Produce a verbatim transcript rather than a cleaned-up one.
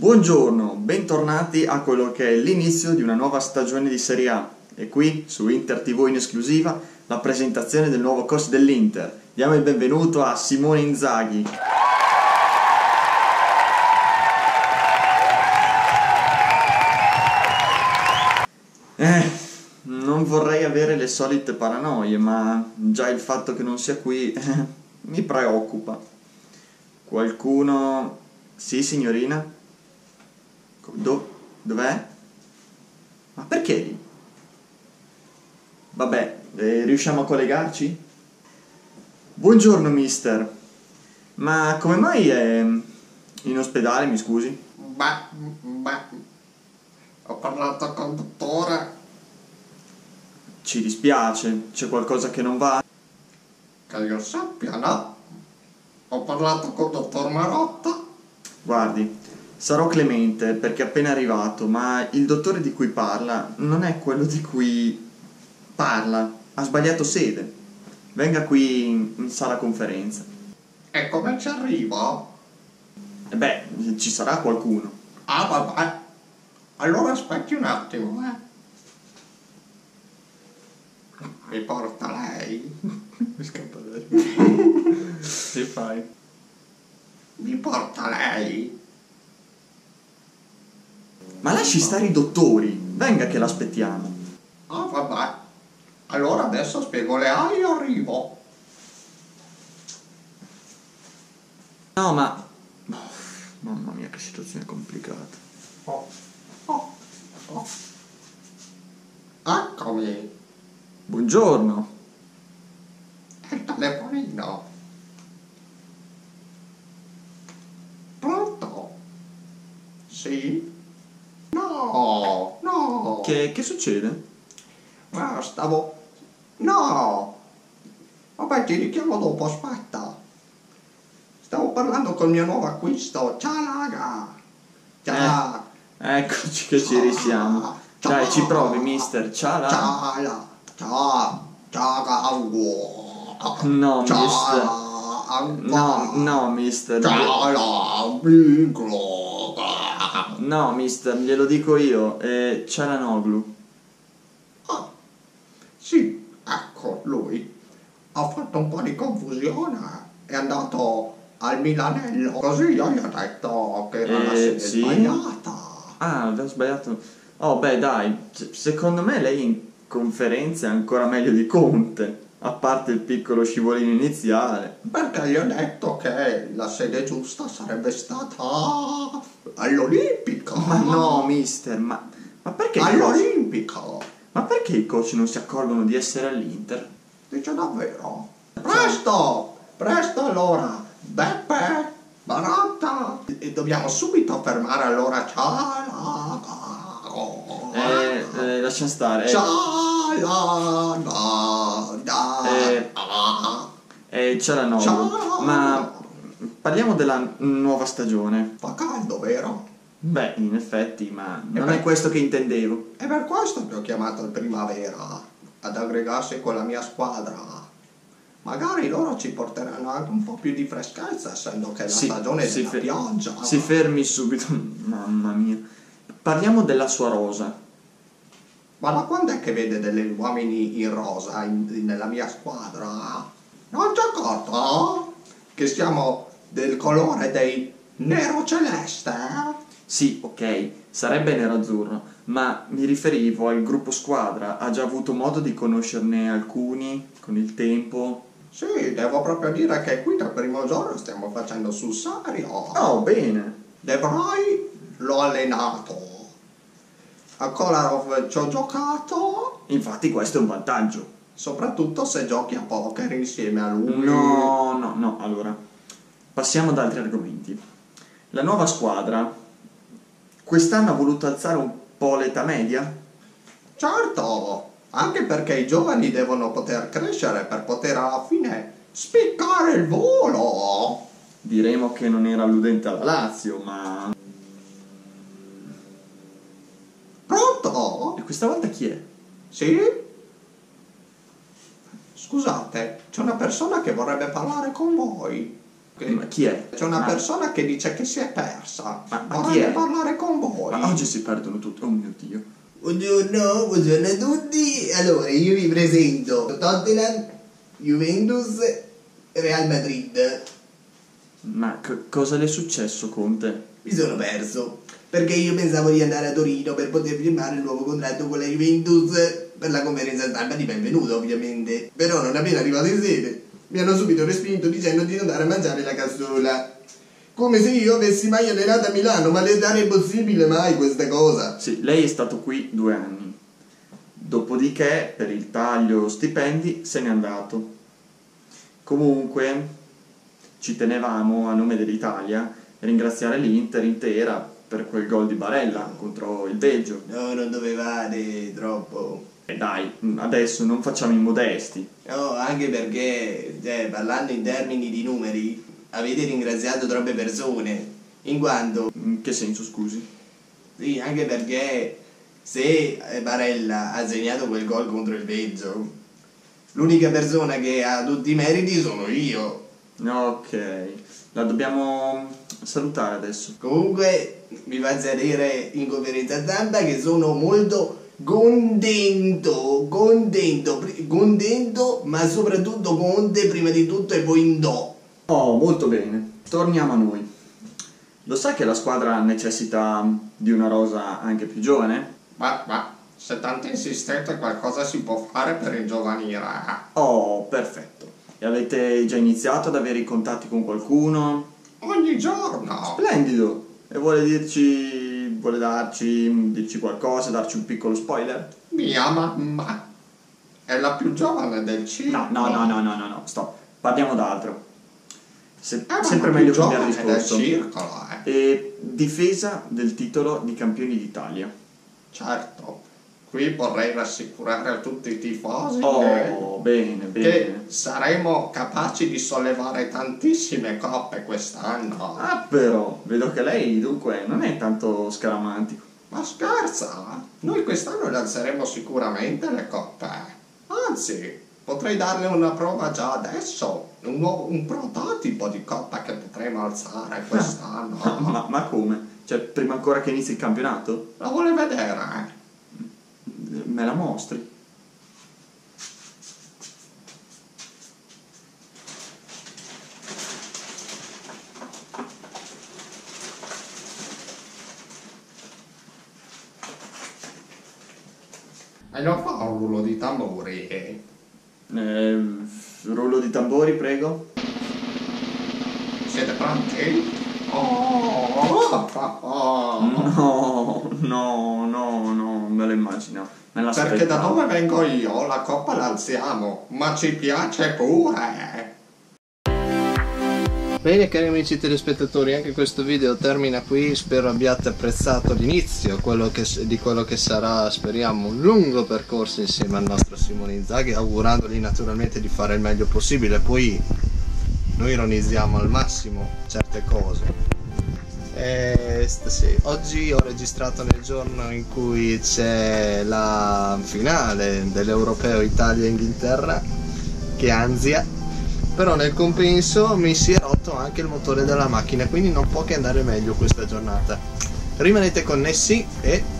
Buongiorno, bentornati a quello che è l'inizio di una nuova stagione di Serie A e qui su Inter ti vu in esclusiva la presentazione del nuovo coach dell'Inter. Diamo il benvenuto a Simone Inzaghi. Eh, non vorrei avere le solite paranoie, ma già il fatto che non sia qui eh, mi preoccupa. Qualcuno... Sì, signorina? Do... Dov'è? Ma perché lì? Vabbè, eh, riusciamo a collegarci? Buongiorno, mister. Ma come mai è in ospedale, mi scusi? Beh, beh, ho parlato col dottore. Ci dispiace, c'è qualcosa che non va? Che io sappia, no? Ho parlato col dottor Marotta. Guardi, sarò clemente perché è appena arrivato, ma il dottore di cui parla non è quello di cui parla. Ha sbagliato sede. Venga qui in, in sala conferenza. E come ci arrivo? E beh, ci sarà qualcuno. Ah, vabbè. Allora aspetti un attimo, eh. Mi porta lei? Mi scappa lei. Che fai? Mi porta lei? Ma lasci stare i dottori. Venga che l'aspettiamo. Ah, vabbè. Allora adesso spiego le ali e arrivo. No, ma... Oh, mamma mia, che situazione complicata. Oh, oh, oh. Eccomi. Buongiorno. Il telefonino. Pronto? Sì? No, no. Che, che succede? Ah, stavo... No. Vabbè, ti richiamo dopo, aspetta. Stavo parlando col mio nuovo acquisto. Ciao, raga. Ciao. Eh, eccoci che ci risiamo. Ciao. Dai, ci provi, mister. Ciao. là. Ciao, la- ciao. Ciao, ciao. No, Ciao, mister. la- No, no, mister. Ciao, la- piccolo. No, mister, glielo dico io. Eh, Çalhanoğlu. Ah, sì, ecco, lui ha fatto un po' di confusione, è andato al Milanello, così io gli ho detto che era la Eh, sede sì? sbagliata. Ah, avevo sbagliato. Oh, beh, dai. c- Secondo me lei in conferenza è ancora meglio di Conte. A parte il piccolo scivolino iniziale. Perché gli ho detto che la sede giusta sarebbe stata all'Olimpico. Ma no, mister, ma... Ma perché... i coach- All'Olimpico. Ma perché i coach non si accorgono di essere all'Inter? Dice davvero? Presto! Presto allora! Beppe! Marotta! E dobbiamo subito fermare allora Ciao! Eh, eh, lascia stare. Eh, Ciao! No, no, Eh. no. eh, Çalhanoğlu. Ciao. Ma parliamo della nuova stagione. Fa caldo, vero? Beh, in effetti, ma E non beh. è questo che intendevo. E per questo che ho chiamato il Primavera ad aggregarsi con la mia squadra. Magari loro ci porteranno anche un po' più di freschezza, essendo che è la Sì, stagione si della fe- pioggia. Si fermi subito. Mamma mia. Parliamo della sua rosa. Ma da quando è che vede degli uomini in rosa in- nella mia squadra? Non ti è accorto che siamo del colore dei nero celeste? Sì, ok, sarebbe nerazzurro, ma mi riferivo al gruppo squadra. Ha già avuto modo di conoscerne alcuni con il tempo? Sì, devo proprio dire che qui dal primo giorno stiamo facendo sul serio. Oh, bene. De Vrij l'ho allenato. A Kolarov ci ho giocato, Infatti questo è un vantaggio. soprattutto se giochi a poker insieme a lui. No, no, no, allora, passiamo ad altri argomenti. La nuova squadra quest'anno ha voluto alzare un po' l'età media? Certo, anche perché i giovani devono poter crescere per poter alla fine spiccare il volo. Diremo che non era alludente alla Lazio, ma... Pronto? E questa volta chi è? Sì? Scusate, c'è una persona che vorrebbe parlare con voi. Che- Ma chi è? C'è una Ma- persona che dice che si è persa. Ma- ma chi Vorrebbe è? parlare con voi. Ma oggi si perdono tutti. Oh mio Dio. Buongiorno, buongiorno a tutti. Allora, io vi presento Tottenham, Juventus, Real Madrid. Ma co- cosa le è successo, Conte? Mi sono perso perché io pensavo di andare a Torino per poter firmare il nuovo contratto con la Juventus per la conferenza stampa di benvenuto, ovviamente. Però non appena arrivato in sede mi hanno subito respinto dicendo di andare a mangiare la cassola. Come se io avessi mai allenato a Milano, ma le dare è possibile mai questa cosa? Sì, lei è stato qui due anni. Dopodiché, per il taglio stipendi, se n'è andato. Comunque, ci tenevamo, a nome dell'Italia, a ringraziare l'Inter intera per quel gol di Barella contro il Belgio. No, non dovevate troppo. E dai, adesso non facciamo i modesti. No, anche perché, cioè, parlando in termini di numeri, avete ringraziato troppe persone, in quanto, In che senso, scusi? sì, anche perché se Barella ha segnato quel gol contro il Belgio, l'unica persona che ha tutti i meriti sono io. Ok, la dobbiamo salutare adesso. Comunque, vi faccio sapere in conferenza stampa che sono molto contento, contento, pri- contento, ma soprattutto Conte prima di tutto e poi in do. Oh, molto bene. Torniamo a noi. Lo sa che la squadra necessita di una rosa anche più giovane? Ma, ma, se tanto insistete qualcosa si può fare per ingiovanire. Oh, perfetto. E avete già iniziato ad avere i contatti con qualcuno? Ogni giorno. Splendido! E vuole dirci, vuole darci, dirci qualcosa, darci un piccolo spoiler? Mia mamma è la più giovane del circo. No, no, no, no, no, no, no, stop. Parliamo d'altro. Se- Eh, ma sempre la meglio più cambiare giovane del discorso. circolo, eh. E difesa del titolo di campioni d'Italia. Certo, qui vorrei rassicurare a tutti i tifosi Oh, bene, che, bene. che saremo capaci di sollevare tantissime coppe quest'anno. Ah, però, vedo che lei dunque non è tanto scaramantico. Ma scherza? Noi quest'anno le alzeremo sicuramente le coppe. Anzi, potrei darle una prova già adesso. Un, nuovo, un prototipo di coppa che potremo alzare quest'anno. Ma, ma come? Cioè, prima ancora che inizi il campionato? La vuole vedere? Me la mostri? E non fa un rullo di tamburi. Eh, rullo di tambori, prego. Siete pronti? Oh, oh, oh. No, no, no, no, me lo immagino. Me la Perché da dove vengo io la coppa l'alziamo, ma ci piace pure. Bene cari amici telespettatori, anche questo video termina qui, spero abbiate apprezzato l'inizio quello che, di quello che sarà, speriamo, un lungo percorso insieme al nostro Simone Inzaghi, augurandogli naturalmente di fare il meglio possibile. Poi noi ironizziamo al massimo certe cose. E, sì, oggi ho registrato nel giorno in cui c'è la finale dell'Europeo Italia-Inghilterra, che ansia. Però nel compenso mi si è rotto anche il motore della macchina, quindi non può che andare meglio questa giornata. Rimanete connessi e